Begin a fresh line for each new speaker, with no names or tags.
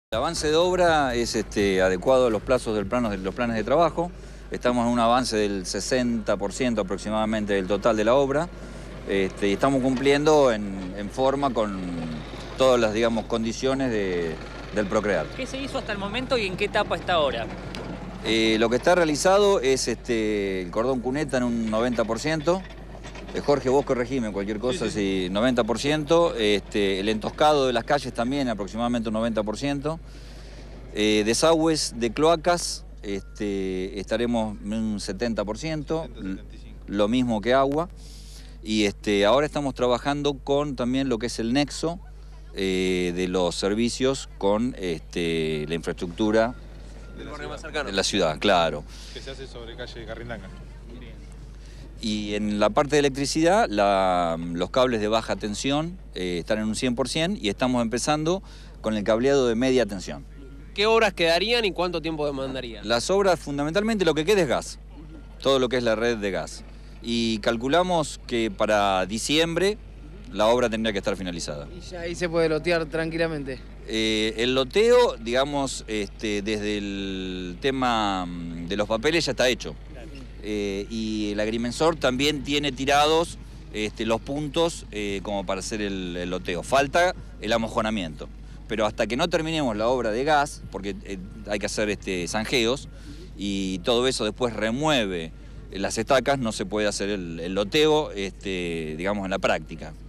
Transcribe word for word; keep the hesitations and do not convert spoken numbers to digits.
El avance de obra es este, adecuado a los plazos del plano, de los planes de trabajo. Estamos en un avance del sesenta por ciento aproximadamente del total de la obra. Este, y estamos cumpliendo en, en forma con todas las, digamos, condiciones de, del Procrear.
¿Qué se hizo hasta el momento y en qué etapa está ahora?
Eh, lo que está realizado es este, el cordón cuneta en un noventa por ciento. Eh, Jorge, vos corregime cualquier cosa, sí, sí. Si noventa por ciento. Este, el entoscado de las calles también aproximadamente un noventa por ciento. Eh, desagües de cloacas este, estaremos en un setenta por ciento, setenta, lo mismo que agua. Y este, ahora estamos trabajando con también lo que es el nexo eh, de los servicios con este, la infraestructura
de la, más cercano.
de la ciudad, claro.
Que se hace sobre calle Carrindanga.
Y en la parte de electricidad, la, los cables de baja tensión eh, están en un cien por ciento y estamos empezando con el cableado de media tensión.
¿Qué obras quedarían y cuánto tiempo demandarían?
Las obras, fundamentalmente, lo que queda es gas, todo lo que es la red de gas. Y calculamos que para diciembre la obra tendría que estar finalizada.
Y ya ahí se puede lotear tranquilamente.
Eh, el loteo, digamos, este, desde el tema de los papeles ya está hecho. Eh, y el agrimensor también tiene tirados este, los puntos eh, como para hacer el, el loteo. Falta el amojonamiento. Pero hasta que no terminemos la obra de gas, porque eh, hay que hacer este, zanjeos, y todo eso después remueve las estacas, no se puede hacer el, el loteo, este, digamos, en la práctica.